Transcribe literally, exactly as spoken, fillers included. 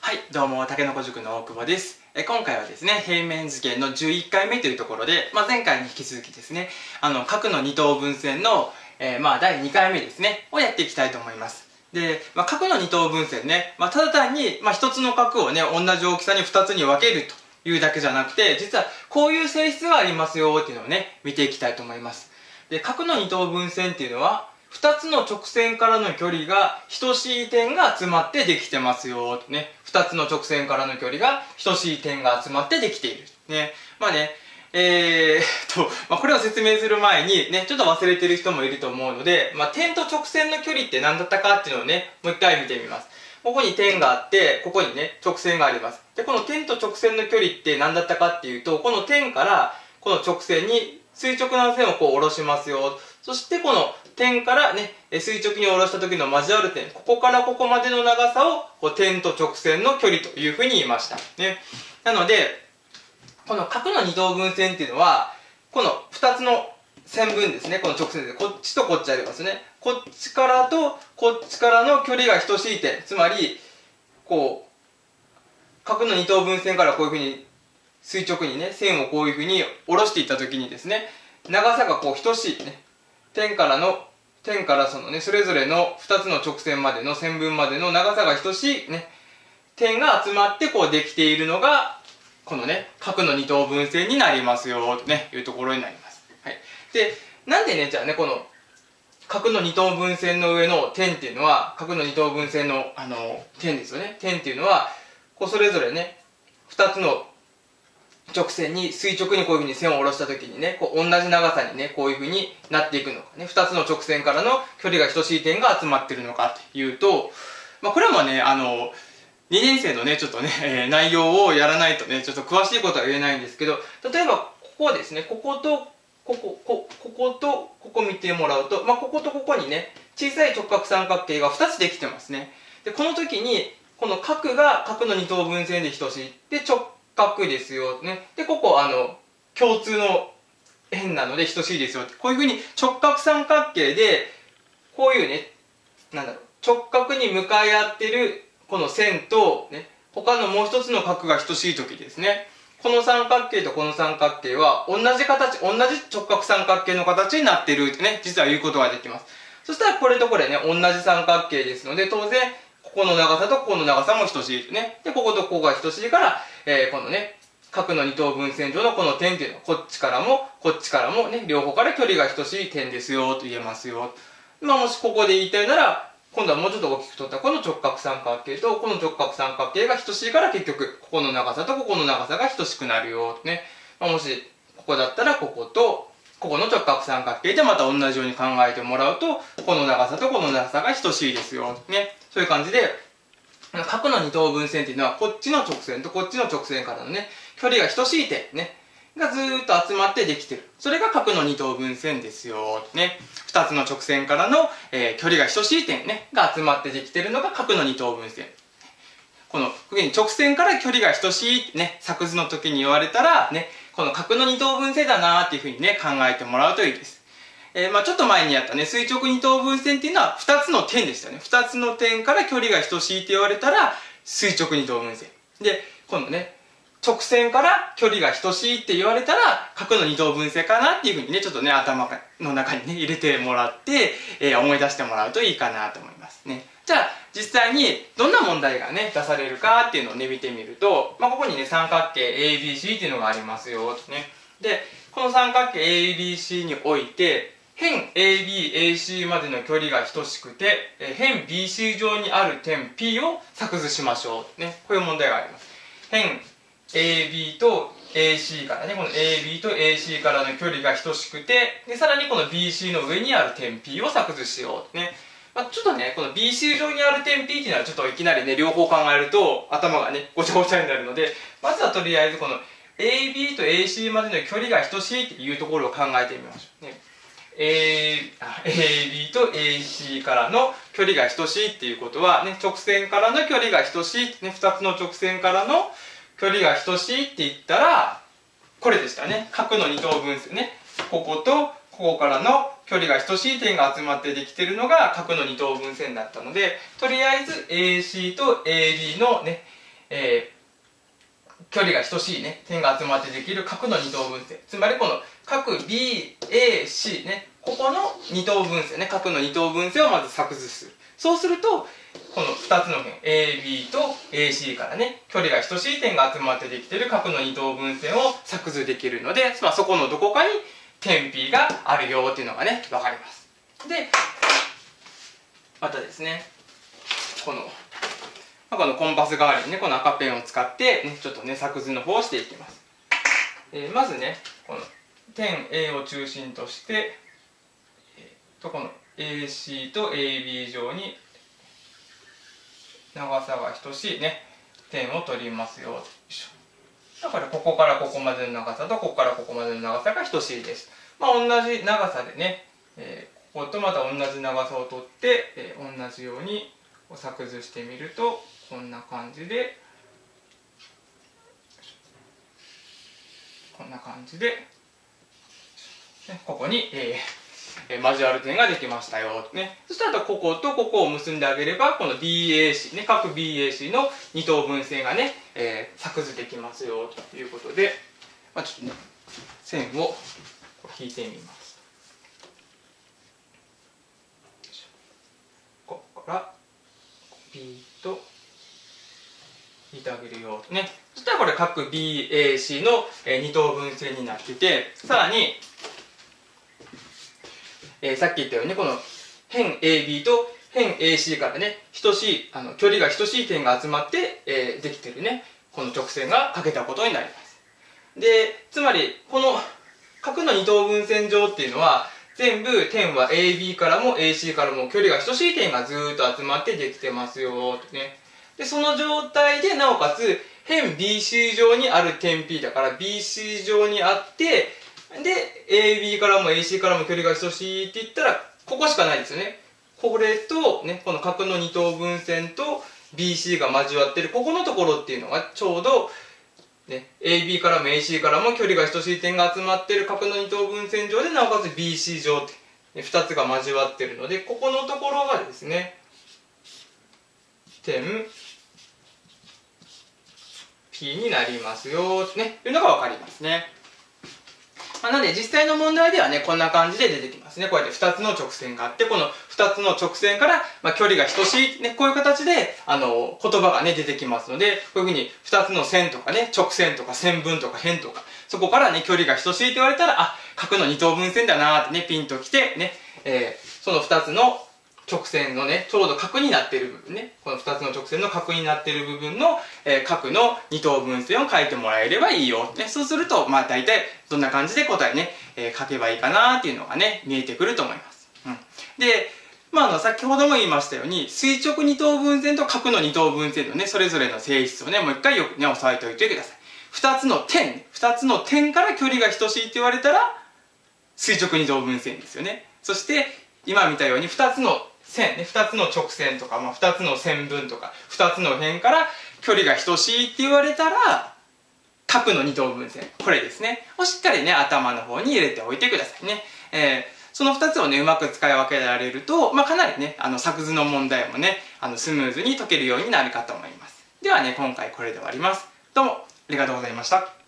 はい、どうも、竹の子塾の大久保です。え今回はですね、平面図形のじゅういっかいめというところで、まあ、前回に引き続きですね、あの、角の二等分線の、えー、まあ、だいにかいめですね、をやっていきたいと思います。で、まあ、角の二等分線ね、まあ、ただ単に、まあ、一つの角をね、同じ大きさに二つに分けるというだけじゃなくて、実はこういう性質がありますよっていうのをね、見ていきたいと思います。で、角の二等分線っていうのは、二つの直線からの距離が等しい点が集まってできてますよ。ね。二つの直線からの距離が等しい点が集まってできている。ね。まあね、えー、っと、まあ、これを説明する前にね、ちょっと忘れてる人もいると思うので、まあ、点と直線の距離って何だったかっていうのをね、もう一回見てみます。ここに点があって、ここにね、直線があります。で、この点と直線の距離って何だったかっていうと、この点からこの直線に垂直な線をこう下ろしますよ。そしてこの点からね、垂直に下ろした時の交わる点、ここからここまでの長さをこう点と直線の距離というふうに言いました。ね。なので、この角の二等分線っていうのは、このふたつの線分ですね、この直線で、こっちとこっちありますね。こっちからとこっちからの距離が等しい点、つまり、こう、角の二等分線からこういうふうに垂直にね、線をこういうふうに下ろしていった時にですね、長さがこう等しいね、点からの、点からそのね、それぞれのふたつの直線までの線分までの長さが等しいね、点が集まってこうできているのが、このね、角の二等分線になりますよ、とね、いうところになります。はい。で、なんでね、じゃあね、この、角の二等分線の上の点っていうのは、角の二等分線の、あの、点ですよね。点っていうのは、こうそれぞれね、ふたつの直線に垂直にこういうふうに線を下ろした時にね、こう同じ長さにね、こういうふうになっていくのかね、ふたつの直線からの距離が等しい点が集まっているのかというと、まあ、これもね、あの、にねん生のね、ちょっとね、えー、内容をやらないとね、ちょっと詳しいことは言えないんですけど、例えば、ここですね、ここと、ここ、こ、ここと、ここ見てもらうと、まあ、こことここにね、小さい直角三角形がふたつできてますね。で、この時に、この角が角の二等分線で等しい。で、直角ですよ。ね。で、ここ、あの、共通の辺なので等しいですよ。こういうふうに直角三角形で、こういうね、なんだろう、直角に向かい合ってる、この線と、ね、他のもう一つの角が等しい時ですね。この三角形とこの三角形は、同じ形、同じ直角三角形の形になっているってね、実は言うことができます。そしたら、これとこれね、同じ三角形ですので、当然、ここの長さとここの長さも等しいね。で、こことここが等しいから、えー、このね、角の二等分線上のこの点っていうのは、こっちからも、こっちからもね、両方から距離が等しい点ですよ、と言えますよ。まあ、もしここで言いたいなら、今度はもうちょっと大きく取ったこの直角三角形と、この直角三角形が等しいから結局、ここの長さとここの長さが等しくなるよ、ね。まあ、もし、ここだったらここと、ここの直角三角形でまた同じように考えてもらうと、この長さとこの長さが等しいですよ、ね。そういう感じで、角の二等分線っていうのは、こっちの直線とこっちの直線からのね、距離が等しい点ね、がずーっと集まってできてる。それが角の二等分線ですよ。ね。二つの直線からの、えー、距離が等しい点ね、が集まってできてるのが角の二等分線。この、直線から距離が等しいね、作図の時に言われたら、ね、この角の二等分線だなーっていうふうにね、考えてもらうといいです。えー、まあちょっと前にやったね、垂直二等分線っていうのは二つの点でしたね。二つの点から距離が等しいって言われたら、垂直二等分線。で、今度ね、直線から距離が等しいって言われたら、角の二等分線かなっていうふうにね、ちょっとね、頭の中にね、入れてもらって、えー、思い出してもらうといいかなと思いますね。じゃあ、実際にどんな問題がね、出されるかっていうのをね、見てみると、まあここにね、三角形 エービーシー っていうのがありますよ、ね。で、この三角形 エービーシー において、辺 エービーエーシー までの距離が等しくて、辺 ビーシー 上にある点 P を作図しましょう。ね。こういう問題があります。辺 エービー と エーシー からね、この エービー と エーシー からの距離が等しくて、で、さらにこの ビーシー の上にある点 P を作図しよう。ね。まあ、ちょっとね、この ビーシー 上にある点 P っていうのはちょっといきなりね、両方考えると頭がね、ごちゃごちゃになるので、まずはとりあえずこの エービー と エーシー までの距離が等しいっていうところを考えてみましょう。ね。エービー と エーシー からの距離が等しいっていうことは、ね、直線からの距離が等しい、ね、ふたつの直線からの距離が等しいって言ったら、これでしたね。角の二等分線ね。こことここからの距離が等しい点が集まってできているのが角の二等分線だったので、とりあえず エーシー と エービー のね、 えー、距離が等しいね、点が集まってできる角の二等分線。つまりこの角 ビーエーシー ね、ここの二等分線ね、角の二等分線をまず作図する。そうすると、このふたつの辺 エービー と エーシー からね、距離が等しい点が集まってできている角の二等分線を作図できるので、まあ、そこのどこかに点 P があるよっていうのがね、わかります。で、またですね、この、まあ、このコンパス代わりにね、この赤ペンを使って、ね、ちょっとね、作図の方をしていきます。えー、まずね、この点 A を中心として、えー、とこの エーシー と エービー 上に長さが等しいね、点を取りますよ。よいしょ。だからここからここまでの長さとここからここまでの長さが等しいです。まあ、同じ長さでね、えーこことまた同じ長さを取って、えー、同じように作図してみるとこんな感じでこんな感じで、ね、ここに、えー、交わる点ができましたよ、ね、そしたらこことここを結んであげればこの ビーエーシー、ね、角 ビーエーシー の二等分線がね、えー、作図できますよということで、まあ、ちょっとね線を引いてみます。ここから B と引いてあげるよとね。そしたらこれ角 ビーエーシー の二等分線になってて、さらに、えー、さっき言ったようにこの辺 エービー と辺 エーシー からね等しいあの距離が等しい点が集まって、えー、できてるねこの直線が書けたことになります。でつまりこの角の二等分線上っていうのは全部点は エービー からも エーシー からも距離が等しい点がずーっと集まってできてますよとね。でその状態でなおかつ辺 ビーシー 上にある点 P だから ビーシー 上にあってで エービー からも エーシー からも距離が等しいって言ったらここしかないですよね。これとねこの角の二等分線と ビーシー が交わってるここのところっていうのがちょうどね、エービー からも エーシー からも距離が等しい点が集まっている角の二等分線上でなおかつ ビーシー 上って、ね、ふたつが交わっているのでここのところがですね点 P になりますよと、ね、いうのが分かりますね。まあ、なので実際の問題ではねこんな感じで出てきますね。こうやってふたつの直線があってこのふたつの直線から、まあ、距離が等しい、ね、こういう形であの言葉がね出てきますのでこういうふうにふたつの線とかね直線とか線分とか辺とかそこからね距離が等しいと言われたらあ角の二等分線だなーってねピンときてね、えー、そのふたつの直線のねちょうど角になっている部分ねこのふたつの直線の角になっている部分の、えー、角の二等分線を書いてもらえればいいよ、ね、そうするとまあ大体どんな感じで答えね、えー、書けばいいかなっていうのがね見えてくると思います、うん、でまあ、あの先ほども言いましたように垂直二等分線と角の二等分線のねそれぞれの性質をねもう一回よくね押さえておいてください。ふたつの点ふたつの点から距離が等しいって言われたら垂直二等分線ですよね。そして今見たようにふたつの線ねふたつの直線とか、まあ、ふたつの線分とかふたつの辺から距離が等しいって言われたら角の二等分線これですねをしっかりね頭の方に入れておいてくださいね。えーそのふたつをねうまく使い分けられると、まあ、かなりねあの作図の問題もねあのスムーズに解けるようになるかと思います。ではね今回これで終わります。どうもありがとうございました。